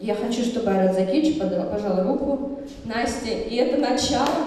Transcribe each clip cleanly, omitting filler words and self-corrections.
Я хочу, чтобы Айрат Закиевич пожал руку Насте, и это начало.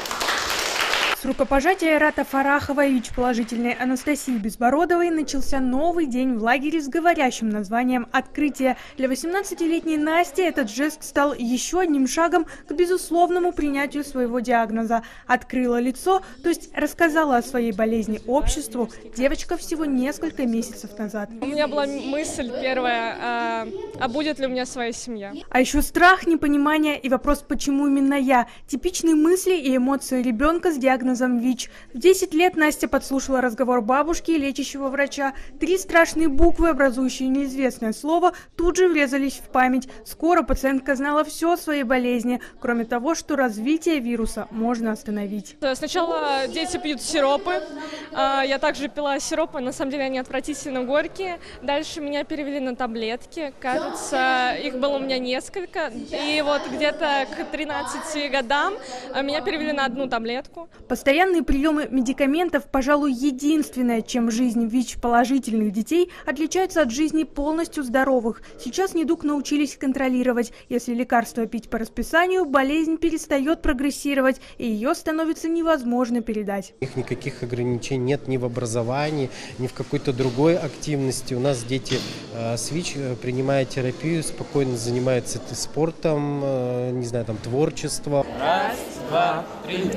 С рукопожатия Айрата Фарахова и ВИЧ-положительной Анастасии Безбородовой начался новый день в лагере с говорящим названием «Открытие». Для 18-летней Насти этот жест стал еще одним шагом к безусловному принятию своего диагноза. Открыла лицо, то есть рассказала о своей болезни обществу, девочка всего несколько месяцев назад. У меня была мысль первая, а будет ли у меня своя семья? А еще страх, непонимание и вопрос, почему именно я. Типичные мысли и эмоции ребенка с диагнозом ВИЧ. В 10 лет Настя подслушала разговор бабушки и лечащего врача. 3 страшные буквы, образующие неизвестное слово, тут же врезались в память. Скоро пациентка знала все о своей болезни, кроме того, что развитие вируса можно остановить. Сначала дети пьют сиропы. Я также пила сиропы, на самом деле они отвратительно горькие. Дальше меня перевели на таблетки. Кажется, их было у меня несколько. И вот где-то к 13 годам меня перевели на одну таблетку. Постоянные приемы медикаментов, пожалуй, единственное, чем жизнь ВИЧ-положительных детей отличается от жизни полностью здоровых. Сейчас недуг научились контролировать. Если лекарства пить по расписанию, болезнь перестает прогрессировать, и ее становится невозможно передать. Никаких ограничений нет ни в образовании, ни в какой-то другой активности. У нас дети с ВИЧ, принимая терапию, спокойно занимаются спортом, не знаю, там, творчеством. Раз, два, три.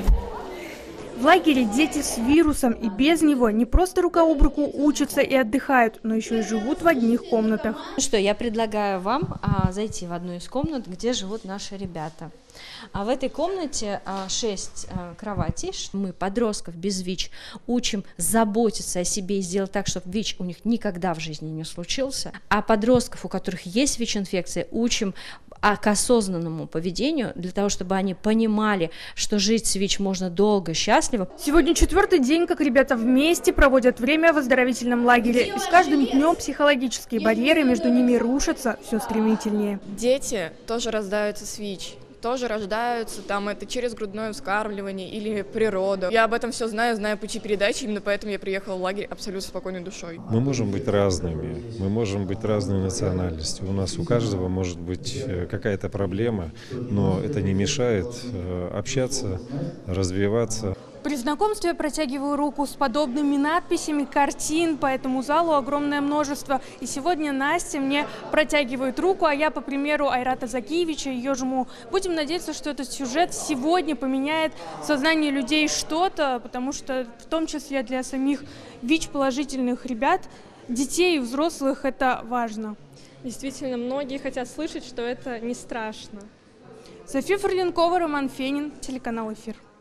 В лагере дети с вирусом и без него не просто рука об руку учатся и отдыхают, но еще и живут в одних комнатах. Что я предлагаю вам зайти в одну из комнат, где живут наши ребята. А в этой комнате 6 кроватей. Мы подростков без ВИЧ учим заботиться о себе и сделать так, чтобы ВИЧ у них никогда в жизни не случился. А подростков, у которых есть ВИЧ-инфекция, учим к осознанному поведению, для того, чтобы они понимали, что жить с ВИЧ можно долго, счастливо. Сегодня 4-й день, как ребята вместе проводят время в оздоровительном лагере. И с каждым днем психологические барьеры между ними рушатся все стремительнее. Дети тоже рождаются с ВИЧ. Тоже рождаются, там это через грудное вскармливание или природу. Я об этом все знаю пути передачи, именно поэтому я приехала в лагерь абсолютно спокойной душой. Мы можем быть разными, мы можем быть разной национальностью. У нас у каждого может быть какая-то проблема, но это не мешает общаться, развиваться. При знакомстве я протягиваю руку с подобными надписями, картин по этому залу огромное множество. И сегодня Настя мне протягивает руку, а я, по примеру Айрата Закиевича, ее жму. Будем надеяться, что этот сюжет сегодня поменяет в сознании людей что-то, потому что в том числе для самих ВИЧ-положительных ребят, детей и взрослых это важно. Действительно, многие хотят слышать, что это не страшно. София Фарленкова, Роман Фенин, телеканал «Эфир».